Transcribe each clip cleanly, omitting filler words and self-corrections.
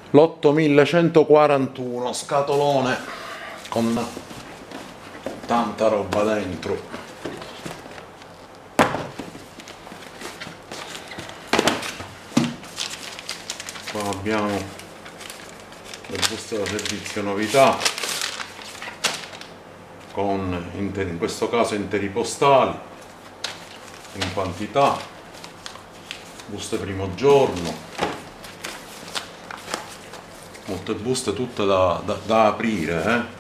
l'8141 scatolone con tanta roba dentro. Qua abbiamo le buste da servizio novità con in questo caso interi postali in quantità, buste primo giorno, molte buste tutte da aprire,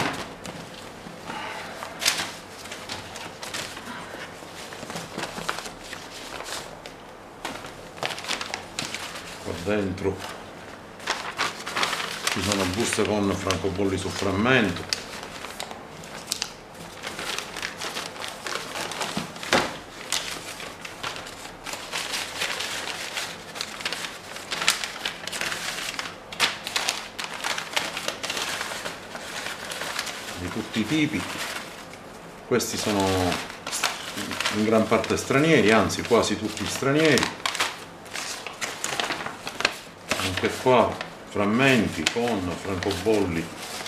Qua dentro ci sono buste con francobolli su frammento, di tutti i tipi. Questi sono in gran parte stranieri, anzi quasi tutti stranieri. Anche qua frammenti con francobolli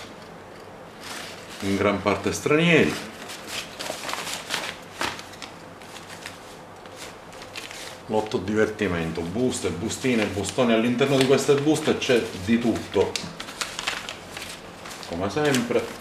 in gran parte stranieri. Lotto divertimento, buste, bustine, bustoni. All'interno di queste buste c'è di tutto, come sempre.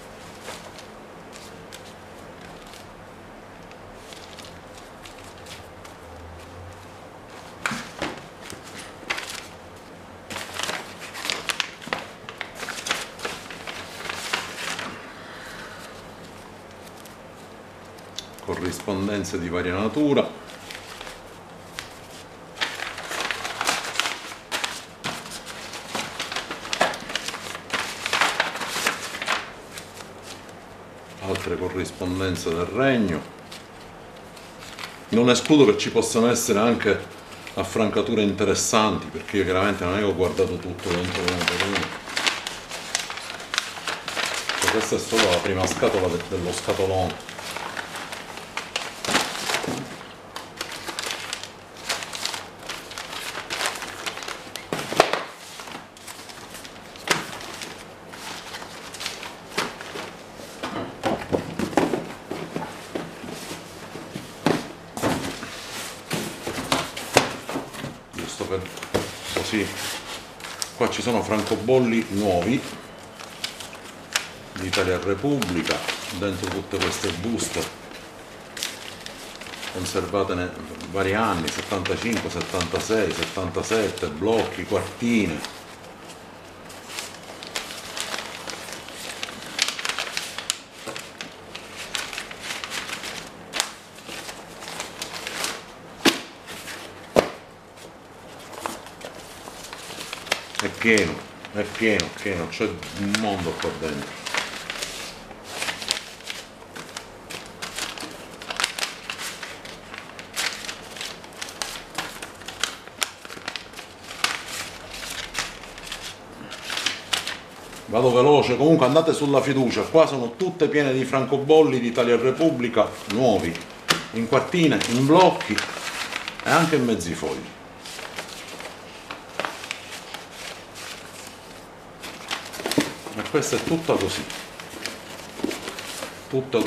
Corrispondenze di varia natura, altre corrispondenze del regno. Non escludo che ci possano essere anche affrancature interessanti, perché io chiaramente non è che ho guardato tutto dentro uno per uno. Questa è solo la prima scatola dello scatolone. Così, qua ci sono francobolli nuovi di Italia Repubblica, dentro tutte queste buste conservate vari anni, 75, 76, 77, blocchi, quartine. È pieno, c'è un mondo qua dentro. Vado veloce, comunque andate sulla fiducia, qua sono tutte piene di francobolli di Italia Repubblica nuovi, in quartine, in blocchi e anche in mezzi fogli. E questa è tutta così, tutta.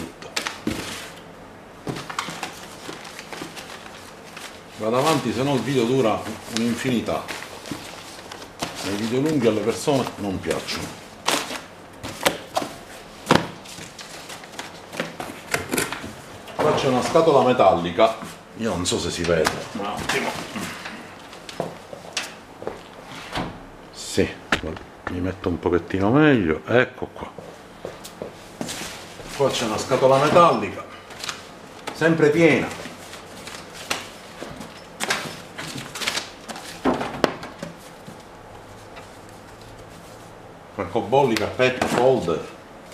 Vado avanti, se no il video dura un'infinità. I video lunghi alle persone non piacciono. Qua c'è una scatola metallica, io non so se si vede, un attimo. Sì, mi metto un pochettino meglio, ecco qua. Qua c'è una scatola metallica, sempre piena. Francobolli, cappetti, folder,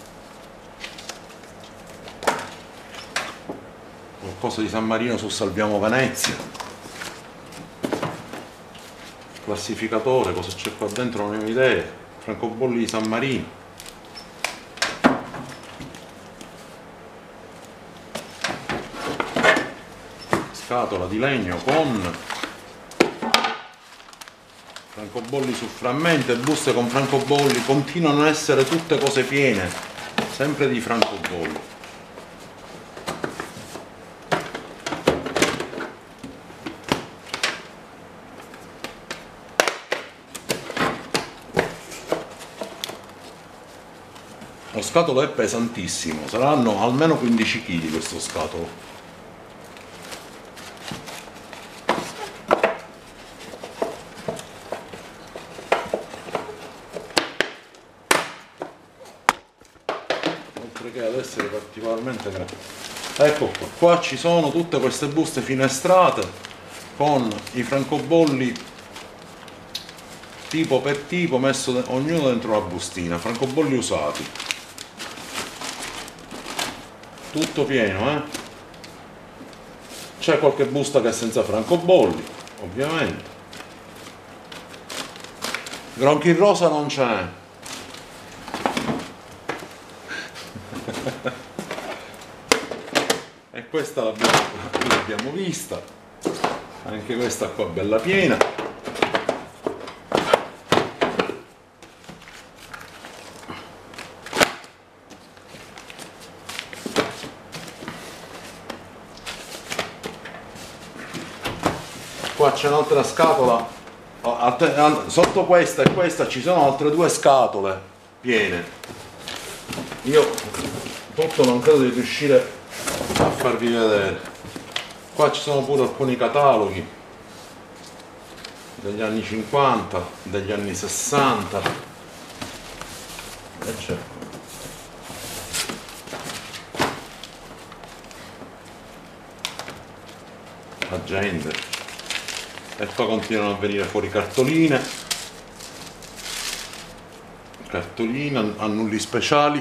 qualcosa di San Marino su Salviamo Venezia, classificatore, cosa c'è qua dentro non ne ho idea, francobolli di San Marino, scatola di legno con francobolli su frammento e buste con francobolli, continuano a essere tutte cose piene, sempre di francobolli. Lo scatolo è pesantissimo, saranno almeno 15 kg questo scatolo. Oltre che ad essere particolarmente grande. Ecco qua ci sono tutte queste buste finestrate con i francobolli tipo per tipo messo ognuno dentro una bustina, francobolli usati. Tutto pieno, eh? C'è qualche busta che è senza francobolli, ovviamente. Gronchi rosa non c'è. E questa l'abbiamo vista. Anche questa qua bella piena. Qua c'è un'altra scatola, sotto questa e questa ci sono altre due scatole piene. Io tutto non credo di riuscire a farvi vedere. Qua ci sono pure alcuni cataloghi degli anni 50, degli anni 60 e c'è agende. E poi continuano a venire fuori cartoline, annulli speciali,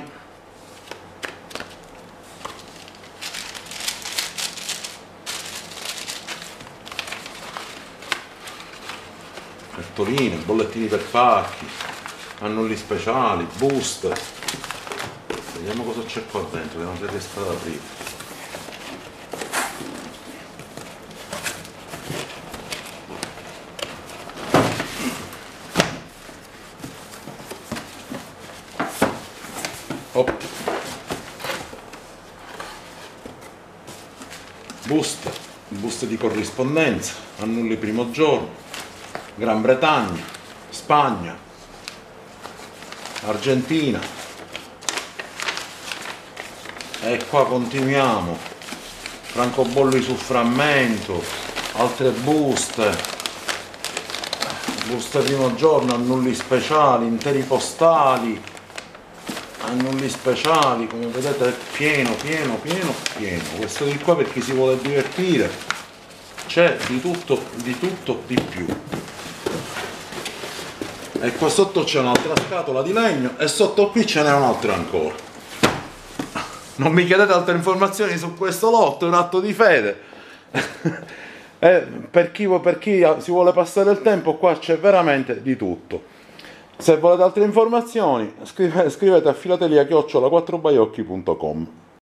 cartoline, bollettini per pacchi, annulli speciali, buste. Vediamo cosa c'è qua dentro, vediamo se riesco ad aprire. Buste di corrispondenza, annulli primo giorno, Gran Bretagna, Spagna, Argentina. E qua continuiamo, francobolli su frammento, altre buste primo giorno, annulli speciali, interi postali, annulli speciali, come vedete è pieno. Questo di qua per chi si vuole divertire, c'è di tutto di più. E qua sotto c'è un'altra scatola di legno e sotto qui ce n'è un'altra ancora. Non mi chiedete altre informazioni su questo lotto, è un atto di fede. Per chi si vuole passare il tempo, qua c'è veramente di tutto. Se volete altre informazioni scrivete a filatelia@4baiocchi.com.